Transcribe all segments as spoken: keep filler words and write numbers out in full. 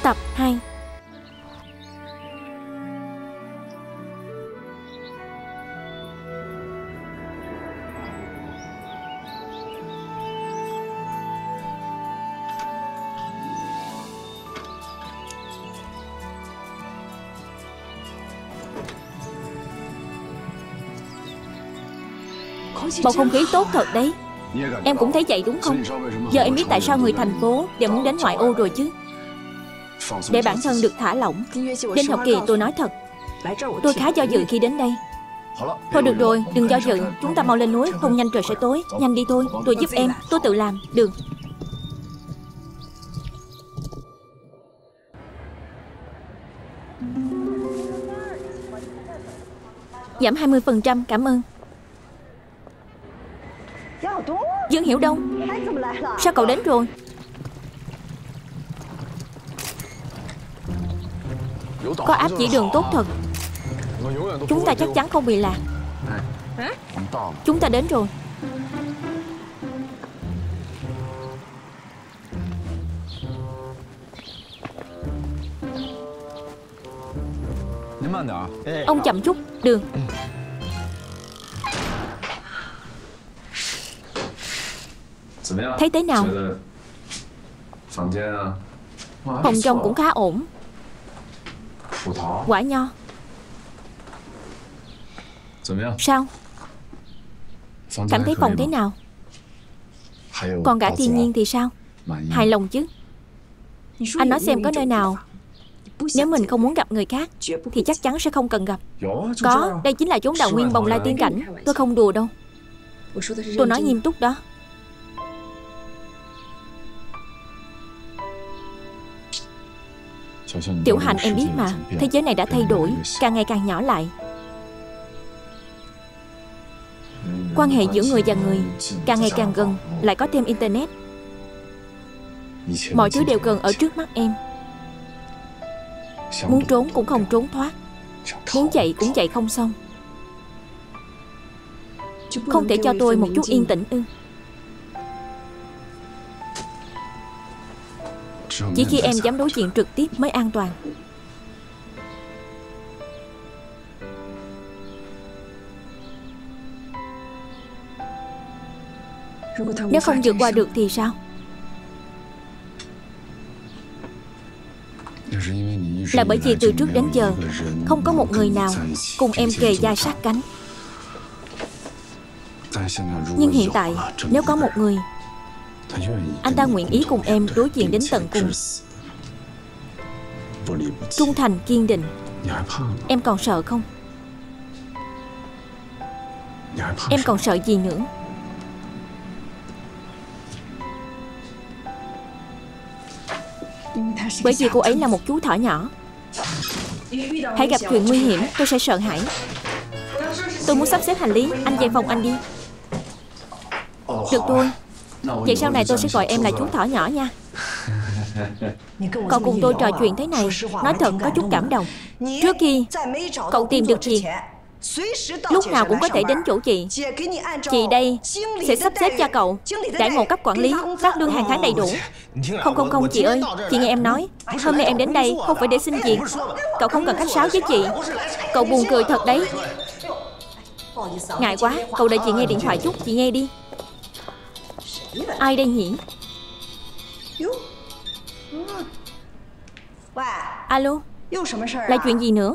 Tập hai. Bầu không khí tốt thật đấy. Em cũng thấy vậy đúng không? Giờ em biết tại sao người thành phố đều muốn đến ngoại ô rồi chứ. Để bản thân được thả lỏng. Đến học kỳ tôi nói thật, tôi khá do dự khi đến đây. Thôi được rồi, đừng do dự. Chúng ta mau lên núi, không nhanh trời sẽ tối. Nhanh đi thôi, tôi giúp em. Tôi tự làm, được. Giảm hai mươi phần trăm, cảm ơn. Dương Hiểu Đông, sao cậu đến rồi? Có áp chỉ đường tốt thật. Chúng ta chắc chắn không bị lạc. Chúng ta đến rồi. Ông chậm chút, đường. Thấy thế nào? Phòng trong cũng khá ổn. Quả nho. Sao? Cảm thấy phòng thế nào? Còn cả thiên nhiên thì sao? Hài lòng chứ? Anh nói xem có nơi nào nếu mình không muốn gặp người khác thì chắc chắn sẽ không cần gặp. Có, đây chính là chốn đào nguyên bồng lai tiên cảnh. Tôi không đùa đâu. Tôi nói nghiêm túc đó. Tiểu Hạnh, em biết mà, thế giới này đã thay đổi, càng ngày càng nhỏ lại. Quan hệ giữa người và người càng ngày càng gần, lại có thêm Internet. Mọi thứ đều gần ở trước mắt em. Muốn trốn cũng không trốn thoát, muốn chạy cũng chạy không xong. Không thể cho tôi một chút yên tĩnh ư? Chỉ khi em dám đối diện trực tiếp mới an toàn. Nếu không vượt qua được thì sao? Là bởi vì từ trước đến giờ không có một người nào cùng em kề vai sát cánh. Nhưng hiện tại, nếu có một người, anh ta nguyện ý cùng em đối diện đến tận cùng, trung thành kiên định, em còn sợ không? Em còn sợ gì nữa? Bởi vì cô ấy là một chú thỏ nhỏ. Hãy gặp chuyện nguy hiểm tôi sẽ sợ hãi. Tôi muốn sắp xếp hành lý, anh về phòng anh đi. Được thôi. Vậy sau này tôi sẽ gọi em là chú thỏ nhỏ nha. Cậu cùng tôi trò chuyện thế này, nói thật có chút cảm động. Trước khi cậu tìm được gì, lúc nào cũng có thể đến chỗ chị. Chị đây sẽ sắp xếp cho cậu đãi ngộ cấp quản lý, phát lương hàng tháng đầy đủ. Không không không chị ơi, chị nghe em nói, hôm nay em đến đây không phải để xin việc. Cậu không cần khách sáo với chị. Cậu buồn cười thật đấy. Ngại quá, cậu đợi chị nghe điện thoại chút. Chị nghe đi. Ai đây nhỉ? Alo, là chuyện gì nữa?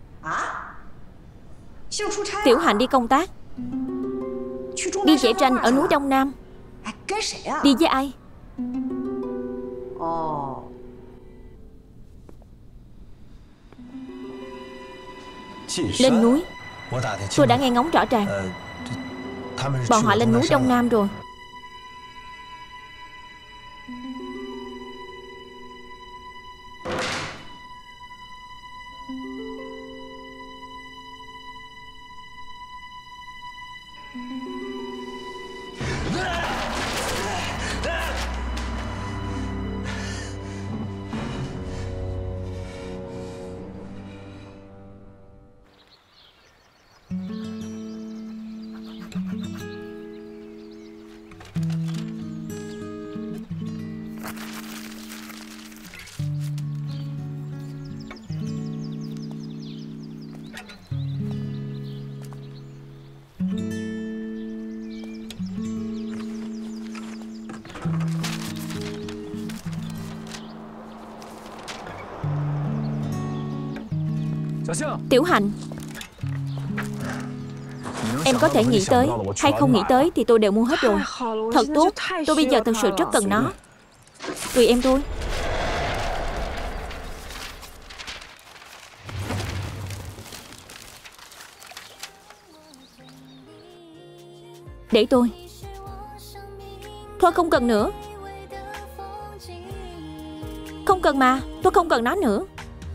Tiểu Hạnh đi công tác, đi vẽ tranh ở núi Đông Nam. Đi với ai? Lên núi. Tôi đã nghe ngóng rõ ràng. Bọn họ lên núi Đông Nam rồi. Tiểu Hành, em có thể nghĩ tới hay không nghĩ tới thì tôi đều mua hết rồi. Thật tốt, tôi bây giờ thật sự rất cần nó. Tùy em thôi. Để tôi. Thôi không cần nữa. Không cần mà, tôi không cần nó nữa.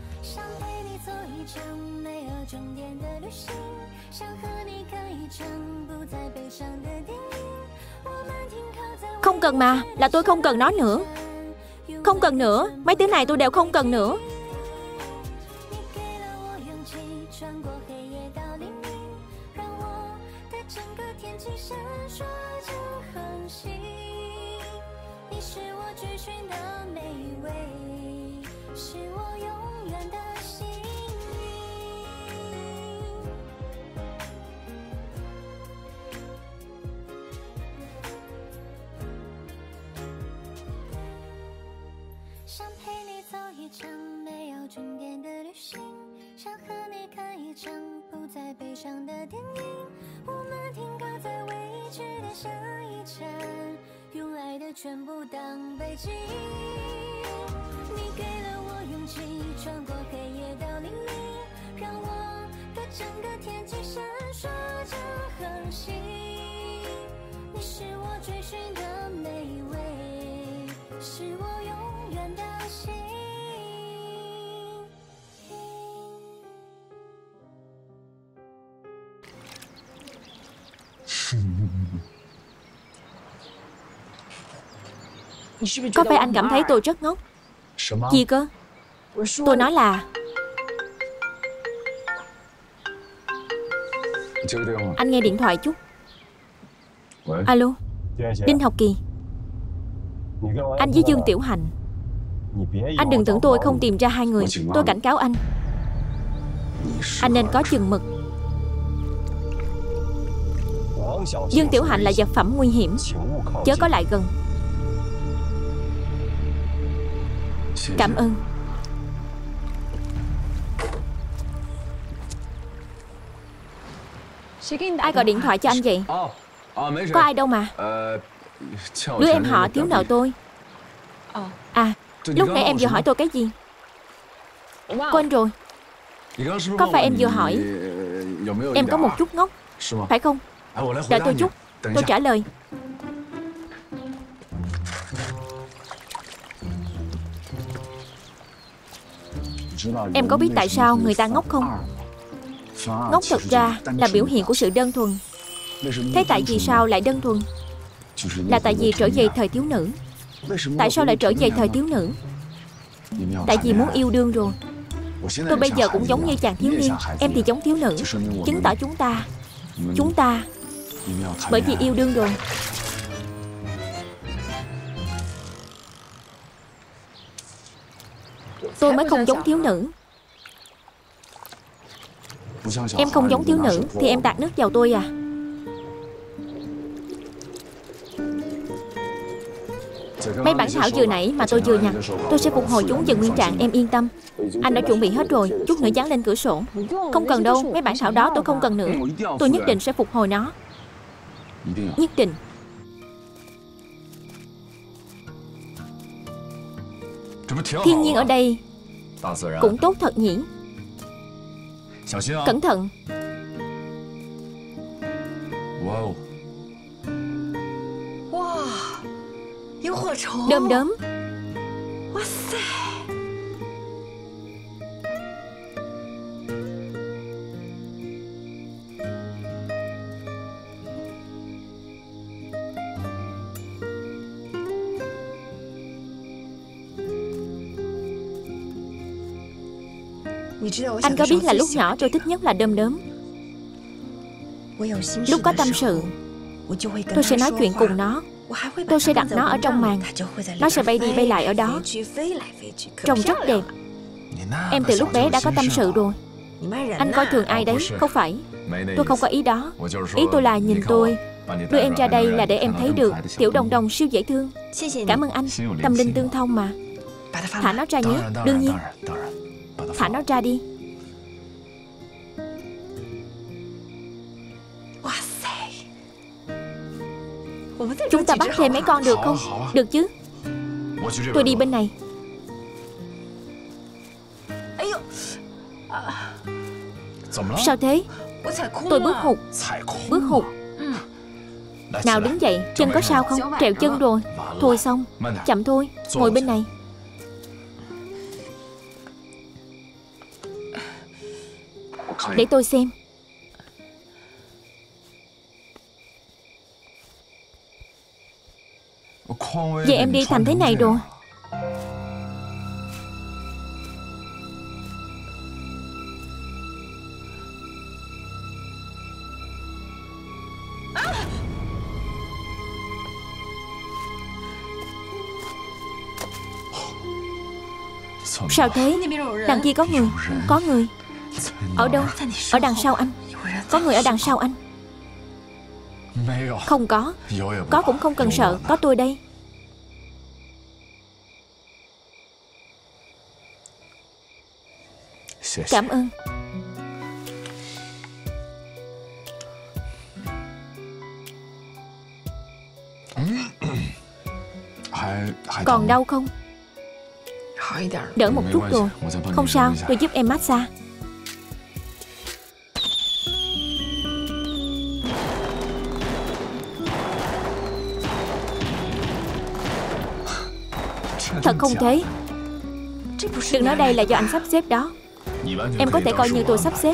Không cần mà, là tôi không cần nó nữa. Không cần nữa, mấy thứ này tôi đều không cần nữa. Có phải anh cảm thấy tôi rất ngốc? Gì cơ? Tôi nói là anh nghe điện thoại chút. Alo, Đinh Học Kỳ. Anh với Dương Tiểu Hành. Anh đừng tưởng tôi không tìm ra hai người. Tôi cảnh cáo anh. Anh nên có chừng mực. Dương Tiểu Hành là vật phẩm nguy hiểm, chớ có lại gần. Cảm ơn. Ai gọi điện thoại cho anh vậy? Có ai đâu mà. Đứa em họ thiếu nợ tôi. À, lúc nãy em vừa hỏi tôi cái gì? Quên rồi. Có phải em vừa hỏi em có một chút ngốc, phải không? Đợi tôi chút, tôi trả lời. Em có biết tại sao người ta ngốc không? Ngốc thật ra là biểu hiện của sự đơn thuần. Thế tại vì sao lại đơn thuần? Là tại vì trở về thời thiếu nữ. Tại sao lại trở về thời thiếu nữ? Tại vì muốn yêu đương rồi. Tôi bây giờ cũng giống như chàng thiếu niên, em thì giống thiếu nữ. Chứng tỏ chúng ta Chúng ta bởi vì yêu đương rồi. Tôi mới không giống thiếu nữ. Em không giống thiếu nữ thì em tạt nước vào tôi à? Mấy bản thảo vừa nãy mà tôi vừa nhặt, tôi sẽ phục hồi chúng về nguyên trạng, em yên tâm. Anh đã chuẩn bị hết rồi, chút nữa dán lên cửa sổ. Không cần đâu, mấy bản thảo đó tôi không cần nữa. Tôi nhất định sẽ phục hồi nó. Nhất định. Thiên nhiên ở đây cũng tốt thật nhỉ. Cẩn thận. Đom đóm. Anh có biết là lúc nhỏ tôi thích nhất là đom đóm. Lúc có tâm sự, tôi sẽ nói chuyện cùng nó. Tôi sẽ đặt nó ở trong màn. Nó sẽ bay đi bay lại ở đó, trông rất đẹp. Em từ lúc bé đã có tâm sự rồi. Anh coi thường ai đấy? Không phải, tôi không có ý đó. Ý tôi là nhìn tôi. Đưa em ra đây là để em thấy được Tiểu Đồng Đồng siêu dễ thương. Cảm ơn anh, tâm linh tương thông mà. Thả nó ra nhé. Đương nhiên. Thả nó ra đi. Chúng ta bắt thêm mấy con được không? Được chứ. Tôi đi bên này. Sao thế? Tôi bước hụt. Bước hụt. Nào đứng dậy. Chân có sao không? Trẹo chân rồi. Thôi xong. Chậm thôi. Ngồi bên này. Để tôi xem. Vậy em đi thành thế này rồi. Sao thế? Đằng kia có người. Có người. Ở đâu? Ở đằng sau anh. Có người ở đằng sau anh. Không có. Có cũng không cần sợ. Có tôi đây. Cảm ơn. Còn đau không? Đỡ một chút rồi. Không sao, tôi giúp em massage. Thật không thế. Đừng nói đây là do anh sắp xếp đó. Em có thể coi như tôi sắp xếp.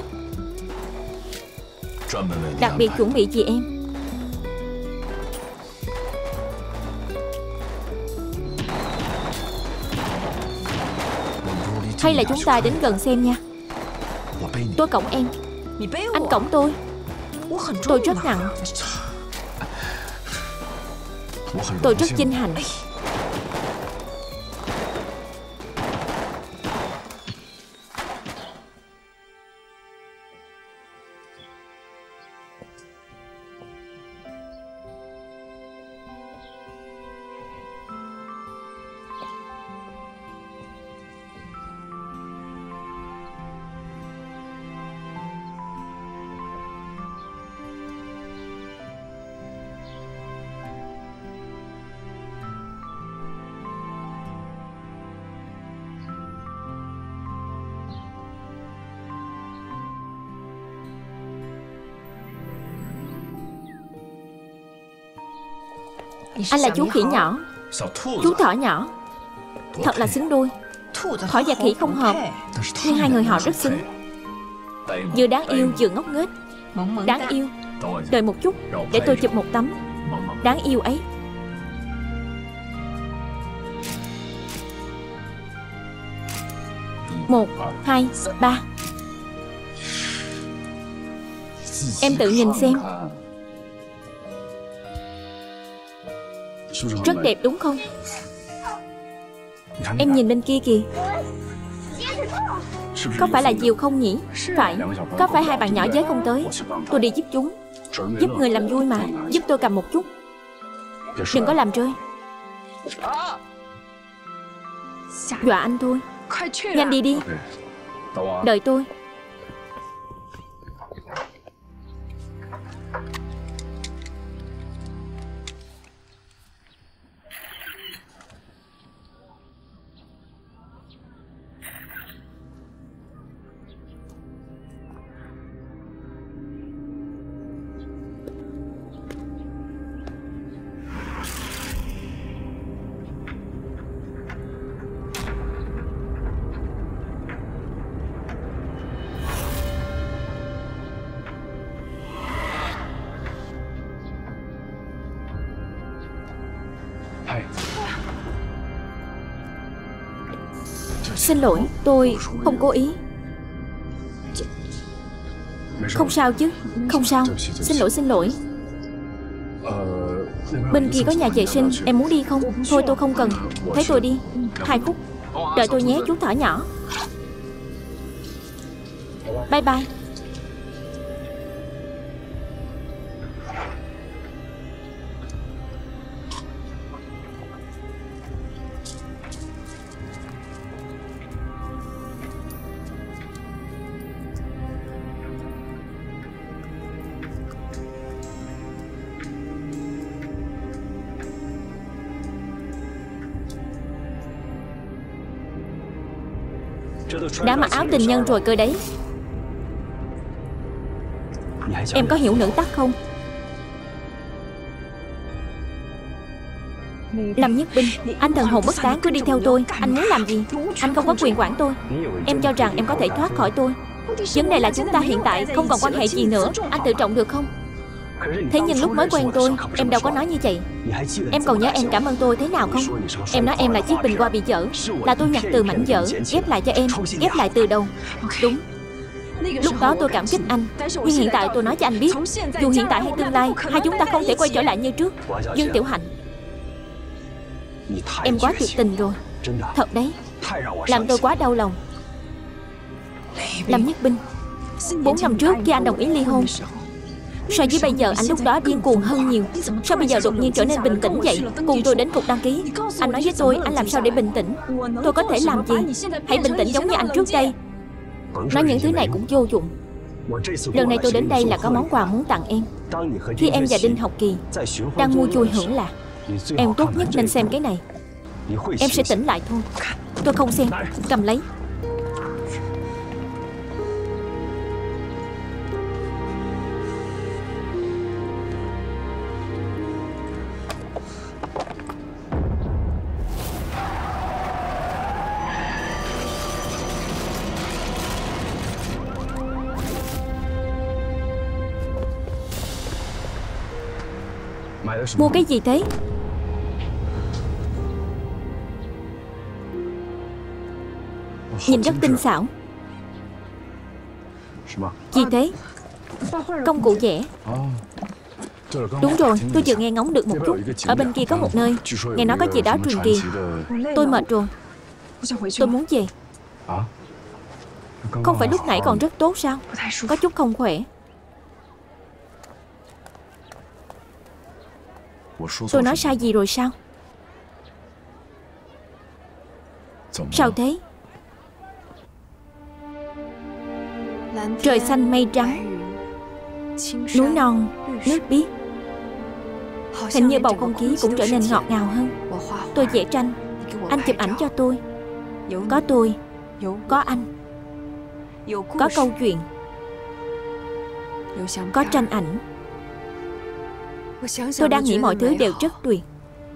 Đặc biệt chuẩn bị vì em. Hay là chúng ta đến gần xem nha. Tôi cõng em. Anh cõng tôi. Tôi rất nặng. Tôi rất vinh hạnh. Anh là chú khỉ nhỏ. Chú thỏ nhỏ. Thật là xứng đôi. Thỏ và khỉ không hợp, nhưng hai người họ rất xứng. Vừa đáng yêu vừa ngốc nghếch. Đáng yêu. Đợi một chút, để tôi chụp một tấm. Đáng yêu ấy. Một, hai, ba. Em tự nhìn xem. Rất đẹp đúng không? Em nhìn bên kia kìa. Có phải là diều không nhỉ? Phải. Có phải hai bạn nhỏ giới không tới? Tôi đi giúp chúng. Giúp người làm vui mà. Giúp tôi cầm một chút. Đừng có làm rơi. Dọa anh thôi. Nhanh đi đi. Đợi tôi. Xin lỗi, tôi không cố ý. Không sao chứ. Không sao. Xin lỗi, xin lỗi. Bên kia có nhà vệ sinh, em muốn đi không? Thôi tôi không cần. Thấy tôi đi. Hai phút. Đợi tôi nhé chú thỏ nhỏ. Bye bye. Đã mặc áo tình nhân rồi cơ đấy. Em có hiểu nữ tắc không? Lâm Nhất Binh, anh thần hồn bất tán cứ đi theo tôi. Anh muốn làm gì? Anh không có quyền quản tôi. Em cho rằng em có thể thoát khỏi tôi. Vấn đề là chúng ta hiện tại không còn quan hệ gì nữa. Anh tự trọng được không? Thế nhưng lúc mới quen tôi, em đâu có nói như vậy. Em còn nhớ em cảm ơn tôi thế nào không? Em nói em là chiếc bình hoa bị dở, là tôi nhặt từ mảnh vỡ, ghép lại cho em, ghép lại từ đầu. Đúng. Lúc đó tôi cảm kích anh. Nhưng hiện tại tôi nói cho anh biết, dù hiện tại hay tương lai, hai chúng ta không thể quay trở lại như trước. Dương Tiểu Hạnh, em quá tuyệt tình rồi. Thật đấy, làm tôi quá đau lòng. Lâm Nhất Binh, Bốn năm trước khi anh đồng ý ly hôn, so với bây giờ anh lúc đó điên cuồng hơn nhiều. Sao bây giờ đột nhiên trở nên bình tĩnh vậy? Cùng tôi đến cục đăng ký. Anh nói với tôi anh làm sao để bình tĩnh. Tôi có thể làm gì? Hãy bình tĩnh giống như anh trước đây. Nói những thứ này cũng vô dụng. Lần này tôi đến đây là có món quà muốn tặng em. Khi em và Đinh Học Kỳ đang mua vui hưởng lạc, em tốt nhất nên xem cái này. Em sẽ tỉnh lại thôi. Tôi không xem. Cầm lấy. Mua cái gì thế? Nhìn rất tinh xảo. Gì thế? Công cụ vẽ. Đúng rồi, tôi vừa nghe ngóng được một chút. Ở bên kia có một nơi nghe nói có gì đó truyền kỳ. Tôi mệt rồi. Tôi muốn về. Không phải lúc nãy còn rất tốt sao? Có chút không khỏe. Tôi nói sai gì rồi sao? Sao thế? Trời xanh mây trắng, núi non, nước biếc. Hình như bầu không khí cũng trở nên ngọt ngào hơn. Tôi vẽ tranh, anh chụp ảnh cho tôi. Có tôi, có anh, có câu chuyện, có tranh ảnh. Tôi đang nghĩ mọi thứ đều rất tuyệt.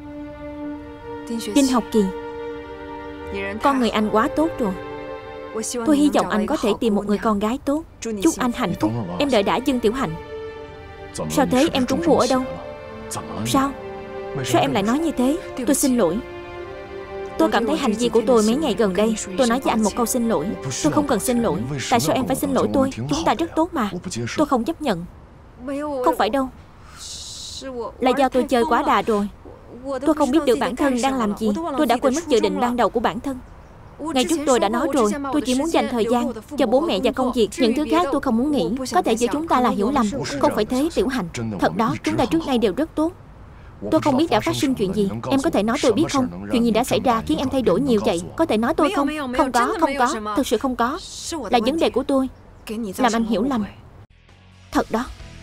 Đinh Học Kỳ, con người anh quá tốt rồi. Tôi hy vọng anh có thể tìm một người con gái tốt. Chúc anh hạnh phúc. Em đợi đã Dương Tiểu Hạnh. Sao thế, em trúng mùa ở đâu? Sao? Sao em lại nói như thế? Tôi xin lỗi. Tôi cảm thấy hành vi của tôi mấy ngày gần đây. Tôi nói với anh một câu xin lỗi. Tôi không cần xin lỗi. Tại sao em phải xin lỗi tôi? Chúng ta rất tốt mà. Tôi không chấp nhận. Không phải đâu. Là do tôi chơi quá đà rồi. Tôi không biết được bản thân đang làm gì. Tôi đã quên mất dự định ban đầu của bản thân. Ngày trước tôi đã nói rồi, tôi chỉ muốn dành thời gian cho bố mẹ và công việc. Những thứ khác tôi không muốn nghĩ. Có thể giữa chúng ta là hiểu lầm. Không phải thế Tiểu Hạnh. Thật đó, chúng ta trước nay đều rất tốt. Tôi không biết đã phát sinh chuyện gì. Em có thể nói tôi biết không? Chuyện gì đã xảy ra khiến em thay đổi nhiều vậy? Có thể nói tôi không? Không có, không có. Thực sự không có. Là vấn đề của tôi, làm anh hiểu lầm. Thật đó.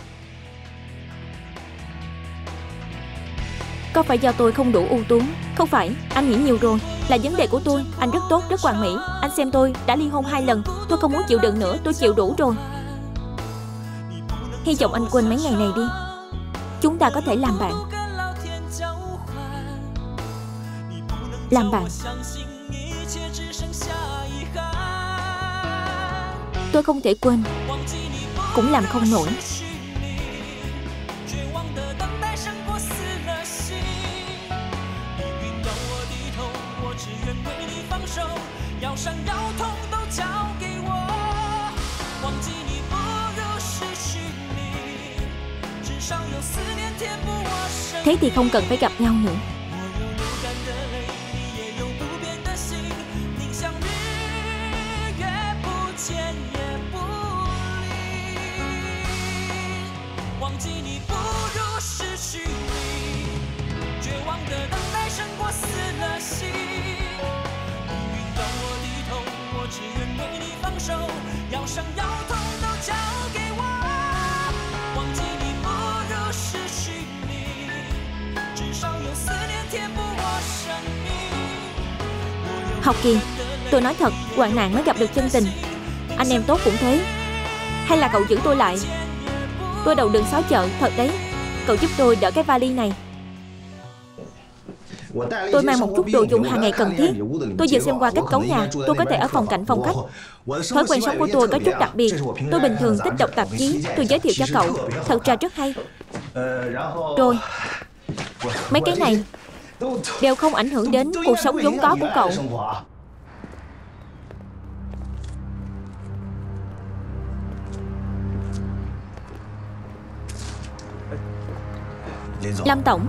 Có phải do tôi không đủ ưu tú? Không phải, anh nghĩ nhiều rồi. Là vấn đề của tôi. Anh rất tốt, rất hoàn mỹ. Anh xem tôi, đã ly hôn hai lần. Tôi không muốn chịu đựng nữa, tôi chịu đủ rồi. Hy vọng anh quên mấy ngày này đi. Chúng ta có thể làm bạn. Làm bạn. Tôi không thể quên, cũng làm không nổi. Thế thì không cần phải gặp nhau nữa. Học Kỳ, Tôi nói thật, hoạn nạn mới gặp được chân tình. Anh em tốt cũng thế. Hay là cậu giữ tôi lại? Tôi đầu đường xó chợ, thật đấy. Cậu giúp tôi đỡ cái vali này. Tôi mang một chút đồ dùng hàng ngày cần thiết. Tôi vừa xem qua kết cấu nhà. Tôi có thể ở phòng cạnh phòng khách. Thói quen sống của tôi có chút đặc biệt. Tôi bình thường thích đọc tạp chí. Tôi giới thiệu cho cậu. Thật ra rất hay. Rồi, mấy cái này đều không ảnh hưởng đến cuộc sống vốn có của cậu. Lâm tổng.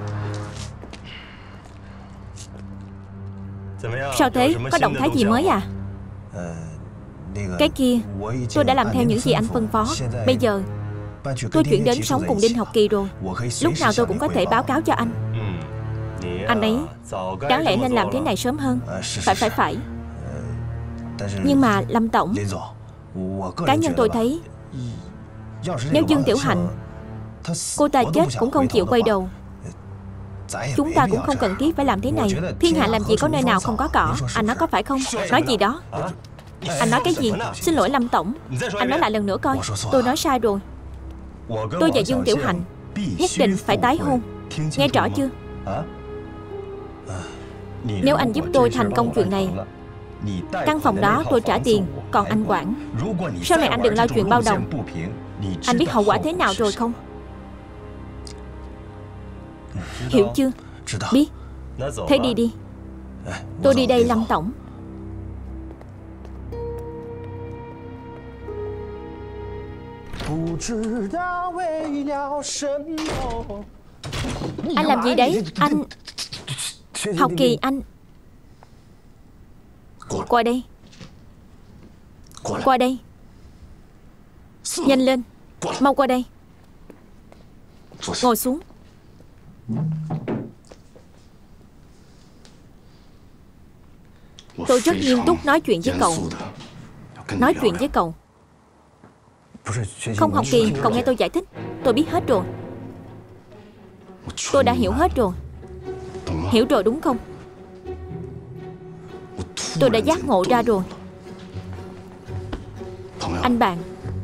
Sao thế? Có động thái gì mới à? Cái kia tôi đã làm theo những gì anh phân phó. Bây giờ tôi chuyển đến sống cùng Đinh Học Kỳ rồi. Lúc nào tôi cũng có thể báo cáo cho anh. Anh ấy đáng lẽ nên làm thế này sớm hơn. Phải phải phải Nhưng mà Lâm tổng, cá nhân tôi thấy, nếu Dương Tiểu Hạnh cô ta chết cũng không chịu quay đầu, chúng ta cũng không cần thiết phải làm thế này. Thiên hạ làm gì có nơi nào không có cỏ. Anh nói có phải không? Nói gì đó? Anh nói cái gì? Xin lỗi Lâm tổng. Anh nói lại lần nữa coi. Tôi nói sai rồi. Tôi và Dương Tiểu Hạnh nhất định phải tái hôn. Nghe rõ chưa? Nếu anh giúp tôi thành công chuyện này, căn phòng đó tôi trả tiền, còn anh quản. Sau này anh đừng lo chuyện bao đồng. Anh biết hậu quả thế nào rồi không? Hiểu chưa? Biết. Thế đi đi. Tôi đi đây Lâm tổng. Anh làm gì đấy? Anh... Học Kỳ anh... Qua đây. Qua đây. Nhanh lên. Mau qua đây. Ngồi xuống. Tôi rất nghiêm túc nói chuyện với cậu. Nói chuyện với cậu. Không Học Kỳ, cậu nghe tôi giải thích. Tôi biết hết rồi. Tôi đã hiểu hết rồi. Hiểu rồi đúng không? Tôi đã giác ngộ ra rồi. Anh bạn,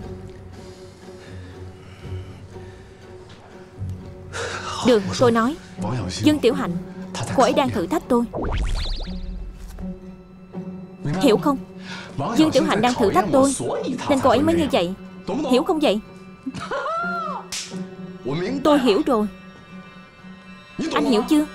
được, tôi nói. Dương Tiểu Hạnh, cô ấy đang thử thách tôi. Hiểu không? Dương Tiểu Hạnh đang thử thách tôi, nên cô ấy mới như vậy. Hiểu không vậy? Tôi hiểu rồi. Anh hiểu chưa?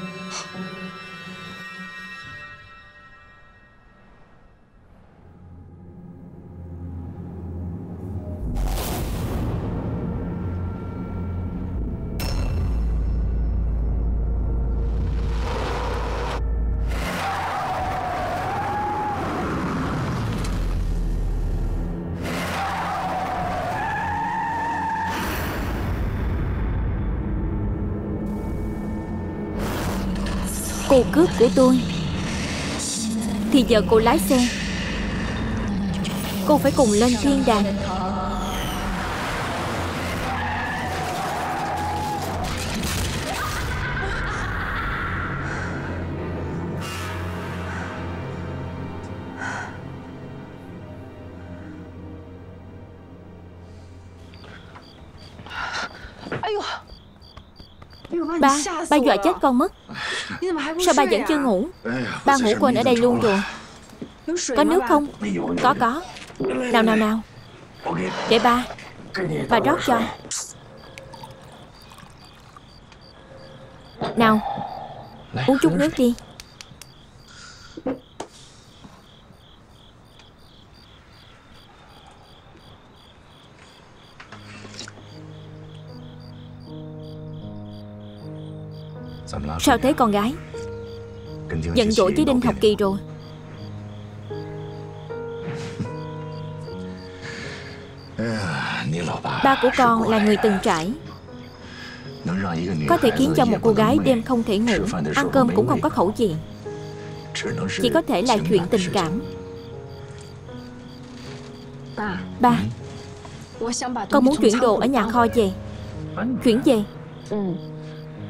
Cô cướp của tôi, thì giờ cô lái xe. Cô phải cùng lên thiên đàng. Ba, ba dọa chết con mất. Sao ba vẫn chưa ngủ? Ba ngủ quên ở đây luôn rồi. Có nước không? Có có. Nào nào nào. Để ba. Ba rót cho. Nào, uống chút nước đi. Sao thế con gái? Giận dỗi với Đinh Học Kỳ rồi. Ba của con là người từng trải, có thể khiến cho một cô gái đêm không thể ngủ, ăn cơm cũng không có khẩu vị. Chỉ có thể là chuyện tình cảm. Ba, con muốn chuyển đồ ở nhà kho về. Chuyển về.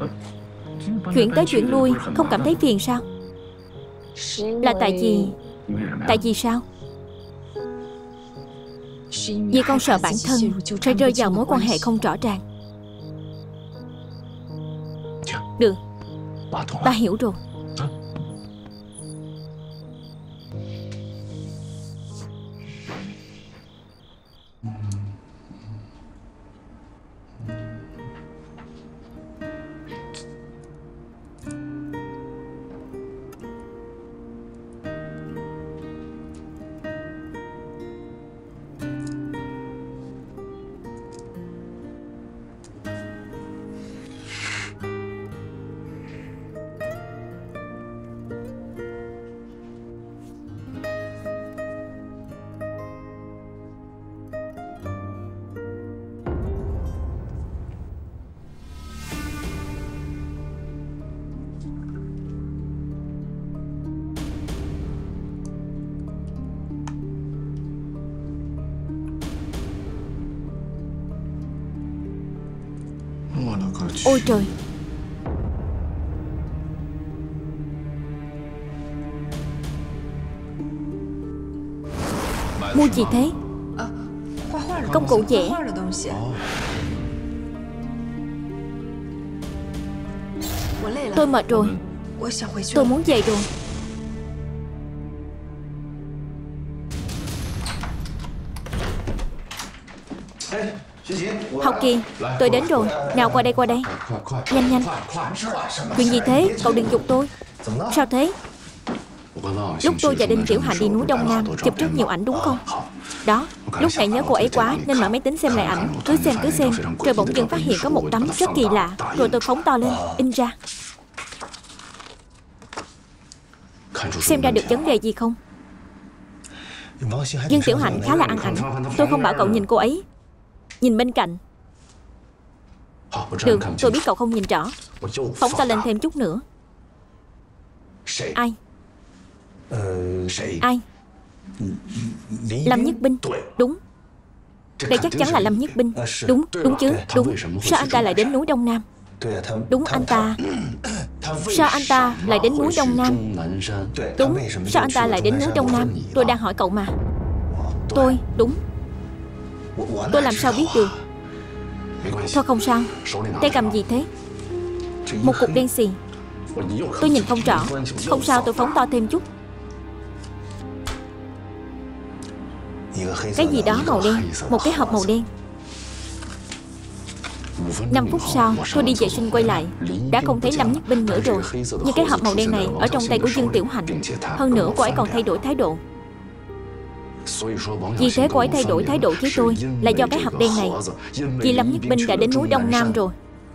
Chuyển tới chuyển lui không cảm thấy phiền sao? Là tại vì Tại vì sao? Vì con sợ bản thân sẽ rơi vào mối quan hệ không rõ ràng. Được, ba hiểu rồi. Ôi trời! Mua gì thế? Công cụ vẽ. Tôi mệt rồi. Tôi muốn về rồi. Học Kỳ, tôi đến rồi. Nào qua đây, qua đây. Nhanh nhanh. Chuyện gì thế? Cậu đừng giục tôi. Sao thế? Lúc tôi và Đinh Tiểu Hạnh đi núi Đông Nam chụp rất nhiều ảnh đúng không? Đó, lúc này nhớ cô ấy quá nên mở máy tính xem lại ảnh. Cứ xem cứ xem, rồi bỗng dưng phát hiện có một tấm rất kỳ lạ. Rồi tôi phóng to lên, in ra. Xem ra được vấn đề gì không? Dương Tiểu Hạnh khá là ăn ảnh. Tôi không bảo cậu nhìn cô ấy. Nhìn bên cạnh. Được, tôi biết cậu không nhìn rõ. Phóng to lên thêm chút nữa. Ai? Ai? Lâm Nhất Binh. Đúng. Đây chắc chắn là Lâm Nhất Binh. Đúng, đúng chứ, đúng. Sao anh ta lại đến núi Đông Nam? Đúng, anh ta. Sao anh ta lại đến núi Đông Nam? Đúng, sao anh ta lại đến núi Đông Nam? Tôi đang hỏi cậu mà. Tôi, đúng. Tôi làm sao biết được? Thôi không sao. Tay cầm gì thế? Một cục đen xì. Tôi nhìn không rõ. Không sao, tôi phóng to thêm chút. Cái gì đó màu đen. Một cái hộp màu đen. Năm phút sau, tôi đi vệ sinh quay lại. Đã không thấy Lâm Nhất Binh nữa rồi. Nhưng cái hộp màu đen này ở trong tay của Dương Tiểu Hạnh. Hơn nữa cô ấy còn thay đổi thái độ. Vì thế cô ấy thay đổi thái độ với tôi là do cái hộp đen này. Vì Lâm Nhất Binh đã đến núi Đông Nam rồi.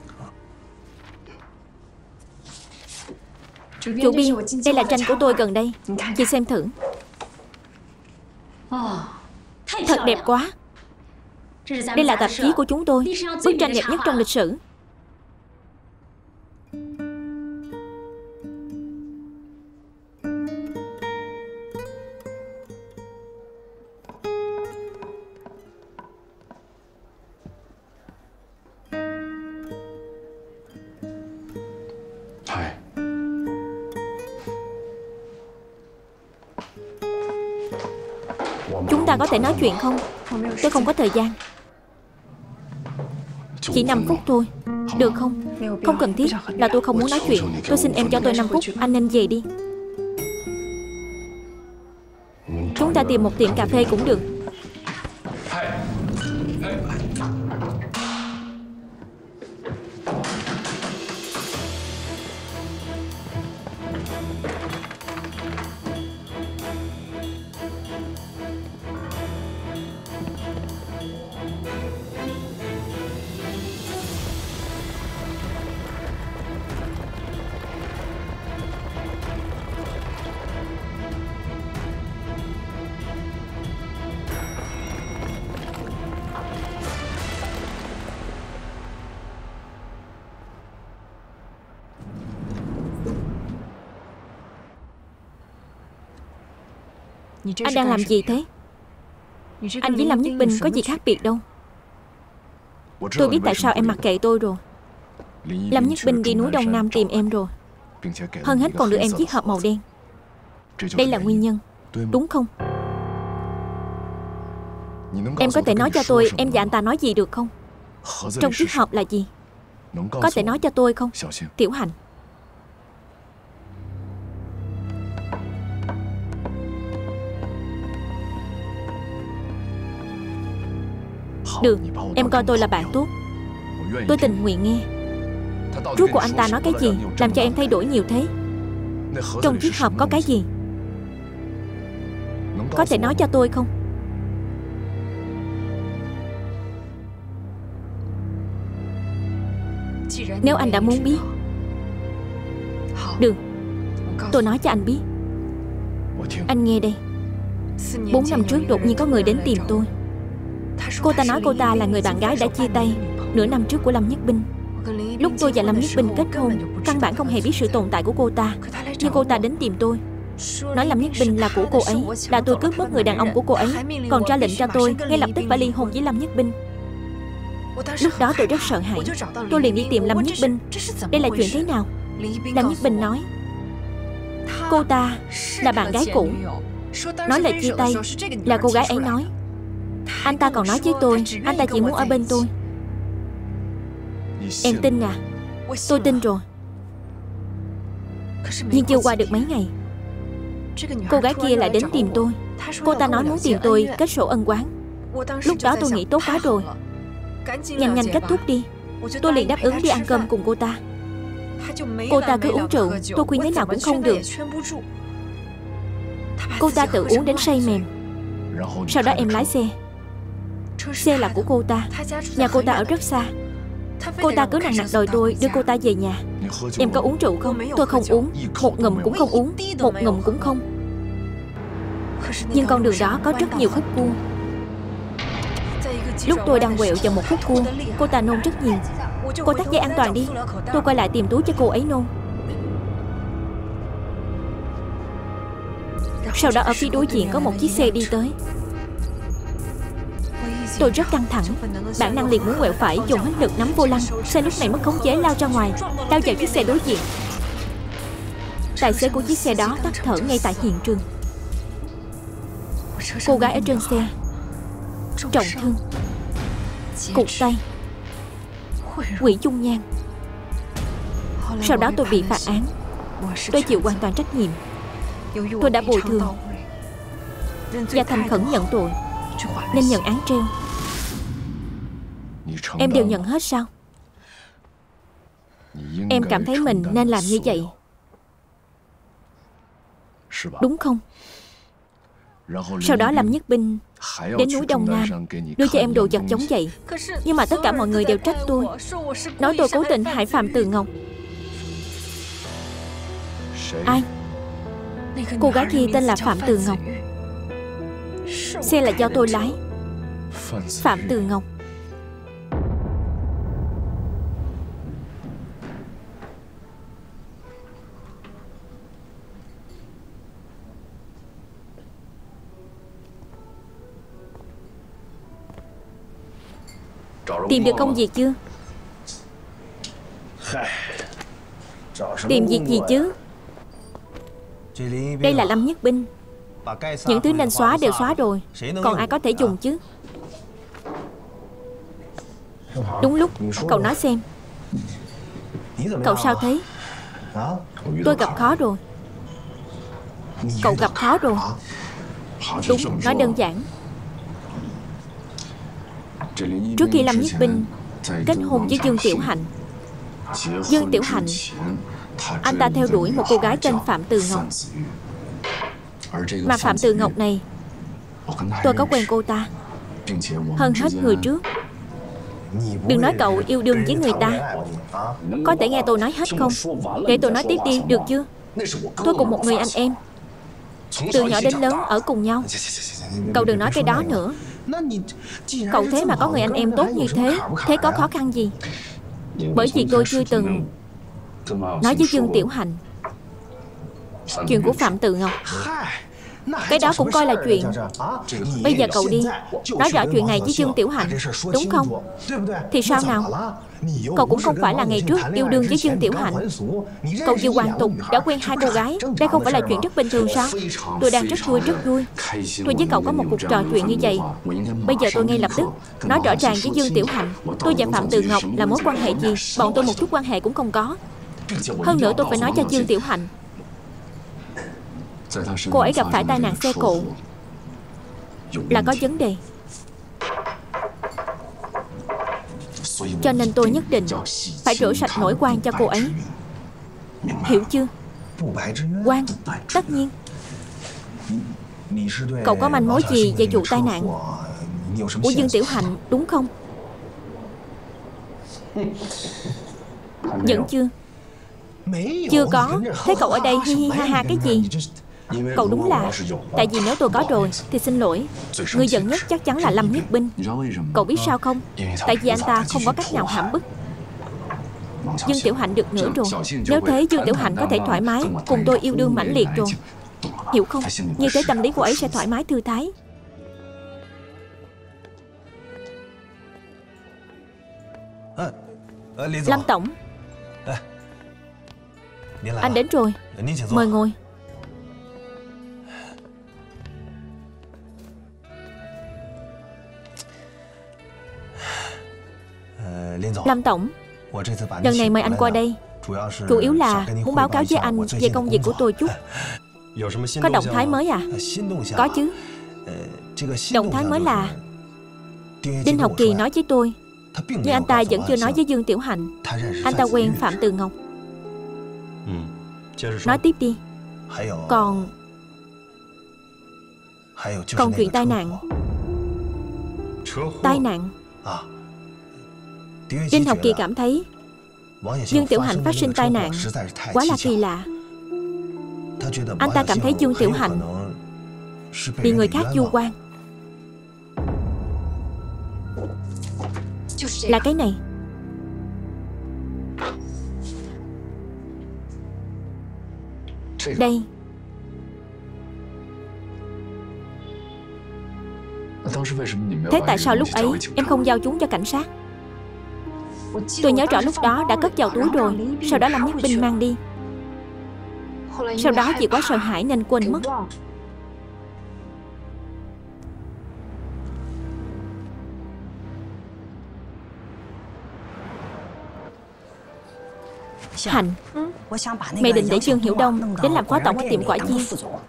Chủ biên, đây là tranh của tôi gần đây. Chị xem thử. Thật đẹp quá. Đây là tạp chí của chúng tôi. Bức tranh đẹp nhất trong lịch sử. Chúng ta có thể nói chuyện không? Tôi không có thời gian. Chỉ năm phút thôi. Được không? Không cần thiết. Là tôi không muốn nói chuyện. Tôi xin em cho tôi năm phút. Anh nên về đi. Chúng ta tìm một tiệm cà phê cũng được. Anh đang làm gì thế? Anh với Lâm Nhất Binh có gì khác biệt đâu. Tôi biết tại sao em mặc kệ tôi rồi. Lâm Nhất Binh đi núi Đông Nam tìm em rồi. Hơn hết còn đưa em chiếc hộp màu đen. Đây là nguyên nhân. đúng không? Em có thể nói cho tôi em và anh ta nói gì được không? Trong chiếc hộp là gì? Có thể nói cho tôi không, Tiểu Hành? Được, em coi tôi là bạn tốt. Tôi tình nguyện nghe. Rốt cuộc anh ta nói cái gì làm cho em thay đổi nhiều thế? Trong chiếc hộp có cái gì? Có thể nói cho tôi không? Nếu anh đã muốn biết. Được, tôi nói cho anh biết. Anh nghe đây. Bốn năm trước đột nhiên có người đến tìm tôi. Cô ta nói cô ta là người bạn gái đã chia tay nửa năm trước của Lâm Nhất Binh. Lúc tôi và Lâm Nhất Binh kết hôn, căn bản không hề biết sự tồn tại của cô ta. Nhưng cô ta đến tìm tôi, nói Lâm Nhất Binh là của cô ấy, là tôi cướp mất người đàn ông của cô ấy, còn ra lệnh cho tôi ngay lập tức phải ly hôn với Lâm Nhất Binh. Lúc đó tôi rất sợ hãi. Tôi liền đi tìm Lâm Nhất Binh. Đây là chuyện thế nào? Lâm Nhất Binh nói cô ta là bạn gái cũ. Nói là chia tay là cô gái ấy nói. Anh ta còn nói với tôi anh ta chỉ muốn ở bên tôi. Em tin à? Tôi tin rồi. Nhưng chưa qua được mấy ngày, cô gái kia lại đến tìm tôi. Cô ta nói muốn tìm tôi kết sổ ân oán. Lúc đó tôi nghĩ tốt quá rồi, nhanh nhanh kết thúc đi. Tôi liền đáp ứng đi ăn cơm cùng cô ta. Cô ta cứ uống rượu, tôi khuyên thế nào cũng không được. Cô ta tự uống đến say mềm. Sau đó em lái xe. Xe là của cô ta. Nhà cô ta ở rất xa. Cô ta cứ nằng nặc đòi tôi đưa cô ta về nhà. Em có uống rượu không? Tôi không uống. Một ngụm cũng không uống. Một ngụm cũng không. Nhưng con đường đó có rất nhiều khúc cua. Lúc tôi đang quẹo vào một khúc cua, cô ta nôn rất nhiều. Cô thắt dây an toàn đi. Tôi quay lại tìm túi cho cô ấy nôn. Sau đó ở phía đối diện có một chiếc xe đi tới. Tôi rất căng thẳng, bản năng liền muốn quẹo phải, dùng hết lực nắm vô lăng. Xe lúc này mất khống chế lao ra ngoài, lao vào chiếc xe đối diện. Tài xế của chiếc xe đó tắt thở ngay tại hiện trường. Cô gái ở trên xe trọng thương, cụt tay, hủy dung nhan. Sau đó tôi bị phạt án. Tôi chịu hoàn toàn trách nhiệm. Tôi đã bồi thường và thành khẩn nhận tội, nên nhận án treo. Em đều nhận hết sao? Em cảm thấy mình nên làm như vậy, đúng không? Sau đó Lâm Nhất Binh đến núi Đông Nam đưa cho em đồ vật giống vậy. Nhưng mà tất cả mọi người đều trách tôi, nói tôi cố tình hại Phạm Từ Ngọc. Ai? Cô gái kia tên là Phạm Từ Ngọc. Xe là do tôi lái. Phạm Từ Ngọc. Tìm được công việc chưa? Tìm việc gì chứ? Đây là Lâm Nhất Binh. Những thứ nên xóa đều xóa rồi, còn ai có thể dùng chứ? Đúng lúc, cậu nói xem. Cậu sao thế? Tôi gặp khó rồi. Cậu gặp khó rồi. Đúng, nói đơn giản. Trước khi Lâm Nhất Binh kết hôn với Dương Tiểu Hạnh, Dương Tiểu Hạnh, anh ta theo đuổi một cô gái tên Phạm Từ Ngọc. Mà Phạm Từ Ngọc này, tôi có quen cô ta. Hơn hết người trước. Đừng nói cậu yêu đương với người ta. Có thể nghe tôi nói hết không? Để tôi nói tiếp đi, được chưa? Tôi cùng một người anh em, từ nhỏ đến lớn ở cùng nhau. Cậu đừng nói cái đó nữa. Cậu thế mà có người anh em tốt như thế, thế có khó khăn gì? Bởi vì tôi chưa từng nói với Dương Tiểu Hạnh chuyện của Phạm Từ Ngọc. Cái đó cũng coi là chuyện. Bây giờ cậu đi nói rõ chuyện này với Dương Tiểu Hạnh, đúng không? Thì sao nào? Cậu cũng không phải là ngày trước yêu đương với Dương Tiểu Hạnh. Cậu vừa hoàn tục đã quen hai cô gái. Đây không phải là chuyện rất bình thường sao? Tôi đang rất vui, rất vui. Tôi với cậu có một cuộc trò chuyện như vậy. Bây giờ tôi ngay lập tức nói rõ ràng với Dương Tiểu Hạnh, tôi và Phạm Từ Ngọc là mối quan hệ gì. Bọn tôi một chút quan hệ cũng không có. Hơn nữa tôi phải nói cho Dương Tiểu Hạnh, cô ấy gặp phải tai nạn xe cộ là có vấn đề. Cho nên tôi nhất định phải rửa sạch nỗi oan cho cô ấy. Hiểu chưa? Oan, tất nhiên. Cậu có manh mối gì về vụ tai nạn của Dương Tiểu Hạnh đúng không? Vẫn chưa? Chưa có. Thế cậu ở đây hi hi ha ha cái gì? Cậu đúng là... Tại vì nếu tôi có rồi thì xin lỗi. Người giận nhất chắc chắn là Lâm Nhất Binh. Cậu biết sao không? Tại vì anh ta không có cách nào hãm bức Dương Tiểu Hạnh được nữa rồi. Nếu thế Dương Tiểu Hạnh có thể thoải mái cùng tôi yêu đương mãnh liệt rồi. Hiểu không? Như thế tâm lý của ấy sẽ thoải mái thư thái. Lâm tổng, anh đến rồi. Mời ngồi. Lâm tổng, lần này mời anh qua đây chủ yếu là muốn báo cáo với anh về công việc của tôi chút. Có động thái mới à? Có chứ. Động thái mới là Đinh Học Kỳ nói với tôi, nhưng anh ta vẫn chưa nói với Dương Tiểu Hạnh. Anh ta quen Phạm Từ Ngọc. Nói tiếp đi. Còn Còn chuyện tai nạn. Tai nạn. Đinh Học Kỳ cảm thấy Dương Tiểu Hạnh phát sinh tai nạn quá là kỳ lạ. Anh ta cảm thấy Dương Tiểu Hạnh bị người khác vu oan. Là cái này. Đây. Thế tại sao lúc ấy em không giao chúng cho cảnh sát? Tôi nhớ rõ lúc đó đã cất vào túi rồi. Sau đó Lâm Nhất Binh mang đi. Sau đó vì quá sợ hãi nên quên mất. Hạnh, mẹ định để Dương Hiểu Đông đến làm phó tổng ở tiệm quả viên.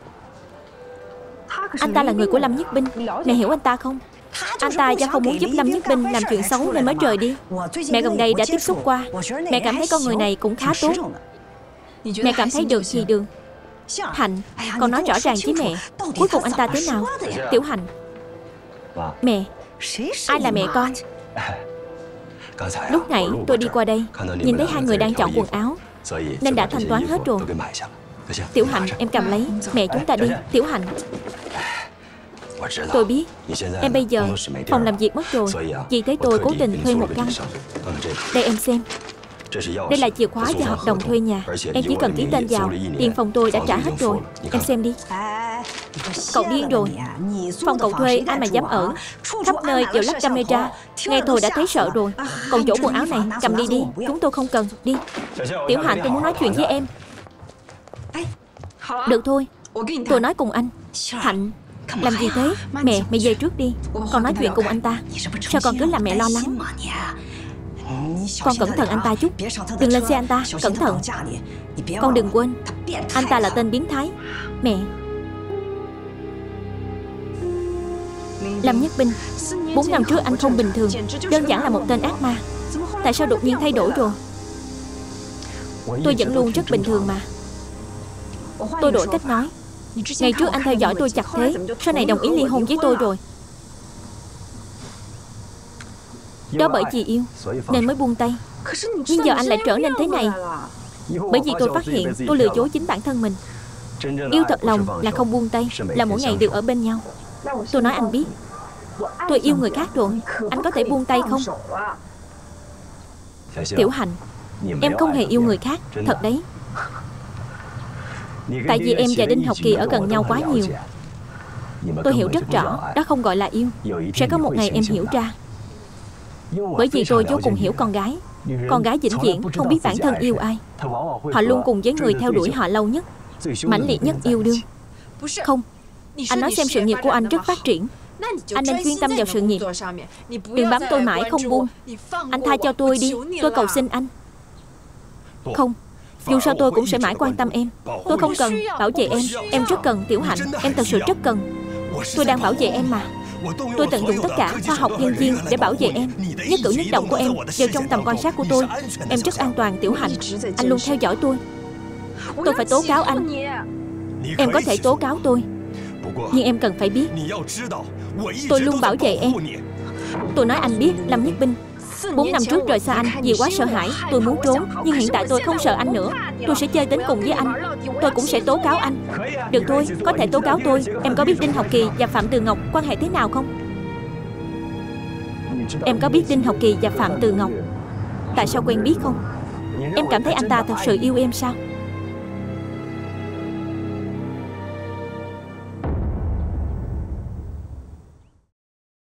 Anh ta là người của Lâm Nhất Binh. Mẹ hiểu anh ta không? Anh ta do không muốn giúp Lâm Nhất Binh làm chuyện xấu nên mới rời đi. Mẹ gần đây đã tiếp xúc qua. Mẹ cảm thấy con người này cũng khá tốt. Mẹ cảm thấy được thì được. Hạnh, con nói rõ ràng với mẹ, cuối cùng anh ta thế nào? Tiểu Hạnh. Mẹ, ai là mẹ con? Lúc nãy tôi đi qua đây, nhìn thấy hai người đang chọn quần áo nên đã thanh toán hết rồi. Tiểu Hạnh, em cầm lấy. Mẹ chúng ta đi. Tiểu Hạnh, tôi biết em bây giờ phòng làm việc mất rồi, vì thế tôi cố tình thuê một căn. Đây em xem. Đây là chìa khóa và hợp đồng thuê nhà. Em chỉ cần ký tên vào. Tiền phòng tôi đã trả hết rồi. Em xem đi. Cậu điên rồi. Phòng cậu thuê ai mà dám ở. Khắp nơi đều lắp camera. Nghe thôi đã thấy sợ rồi. Còn chỗ quần áo này cầm đi đi. Chúng tôi không cần. Đi. Tiểu Hạnh, tôi muốn nói chuyện với em. Được thôi, tôi nói cùng anh. Hạnh, làm gì thế? Mẹ, mẹ về trước đi. Con nói chuyện cùng anh ta. Sao con cứ làm mẹ lo lắng? Con cẩn thận anh ta chút. Đừng lên xe anh ta. Cẩn thận. Con đừng quên, anh ta là tên biến thái. Mẹ. Lâm Nhất Binh, bốn năm trước anh không bình thường. Đơn giản là một tên ác ma. Tại sao đột nhiên thay đổi rồi? Tôi vẫn luôn rất bình thường mà. Tôi đổi cách nói. Ngày trước anh theo dõi tôi chặt thế, sau này đồng ý ly hôn với tôi rồi. Đó bởi vì yêu nên mới buông tay. Nhưng giờ anh lại trở nên thế này. Bởi vì tôi phát hiện tôi lừa dối chính bản thân mình. Yêu thật lòng là không buông tay, là mỗi ngày đều ở bên nhau. Tôi nói anh biết, tôi yêu người khác rồi. Anh có thể buông tay không? Tiểu Hạnh, em không hề yêu người khác. Thật đấy. Tại vì em và Đinh Học Kỳ ở gần nhau quá nhiều. Tôi hiểu rất rõ, đó không gọi là yêu. Sẽ có một ngày em hiểu ra. Bởi vì tôi vô cùng hiểu con gái. Con gái vĩnh viễn không biết bản thân yêu ai. Họ luôn cùng với người theo đuổi họ lâu nhất, mãnh liệt nhất yêu đương. Không, anh nói xem sự nghiệp của anh rất phát triển. Anh nên chuyên tâm vào sự nghiệp. Đừng bám tôi mãi không buông. Anh tha cho tôi đi, tôi cầu xin anh. Không, dù sao tôi cũng sẽ mãi quan tâm em. Tôi không cần bảo vệ em. Em rất cần Tiểu Hạnh. Em thật sự rất cần. Tôi đang bảo vệ em mà. Tôi tận dụng tất cả khoa học nhân viên để bảo vệ em. Nhất cử nhất động của em đều trong tầm quan sát của tôi. Em rất an toàn Tiểu Hạnh. Anh luôn theo dõi tôi. Tôi phải tố cáo anh. Em có thể tố cáo tôi, nhưng em cần phải biết, tôi luôn bảo vệ em. Tôi nói anh biết, Lâm Nhất Binh Bốn năm trước rời xa anh vì quá sợ hãi. Tôi muốn trốn, nhưng hiện tại tôi không sợ anh nữa. Tôi sẽ chơi đến cùng với anh. Tôi cũng sẽ tố cáo anh. Được thôi, có thể tố cáo tôi. Em có biết Đinh Học Kỳ và Phạm Từ Ngọc quan hệ thế nào không? Em có biết Đinh Học Kỳ và Phạm Từ Ngọc tại sao quen biết không? Em cảm thấy anh ta thật sự yêu em sao?